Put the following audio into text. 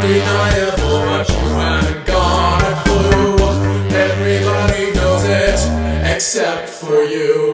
undeniable, but you haven't got a clue. Everybody knows it, except for you.